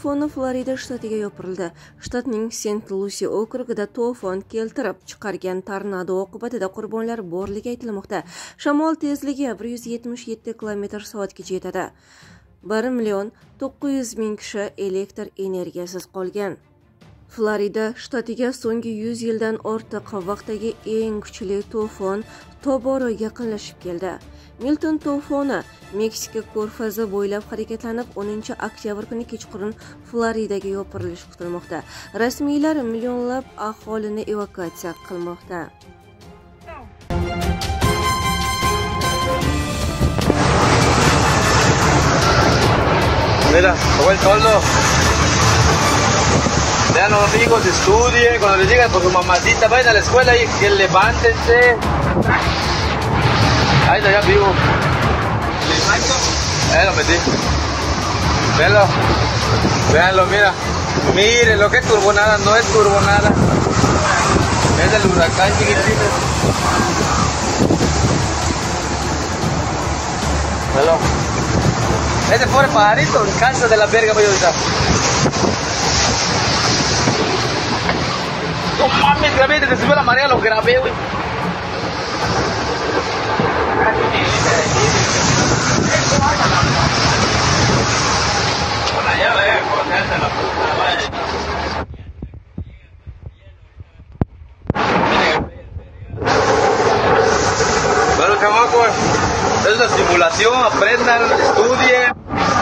to'foni Florida shtatiga yopirildi. Shtatning Sent Lusi okrugida to'fon keltirib chiqargan tornado oqibatida qurbonlar borligi aytilmoqda. Shamol tezligi 177 km/soatgacha yetadi. 1,900,000 kishi elektr energiyasiz qolgan. Florida shtatiga so'nggi 100 yildan ortiq vaqtdagi eng kuchli to'fon tobora yaqinlashib keldi. Milton to'foni Meksika ko'rfazi bo'ylab harakatlanib 10 oktyabr kuni kechqurun Floridaga yopirilishi kutilmoqda. Rasmiylar millionlab aholini evakuatsiya qilmoqda. Mira, como el toldo. Vean los amigos, estudien, cuando les digan por su mamacita, vayan a la escuela y que levántense. Ahí está, ya vivo. Lo metí. Véanlo. Véanlo, mira. Miren lo que es turbonada, no es turbonada. Es el huracán chiquitito. Véanlo. Ese pobre pajarito cansa de la verga, voy a ahorita. No mames, grabé, te subió la marea, lo grabé, güey. Bueno, chamacos, es una simulación, aprendan, estudien.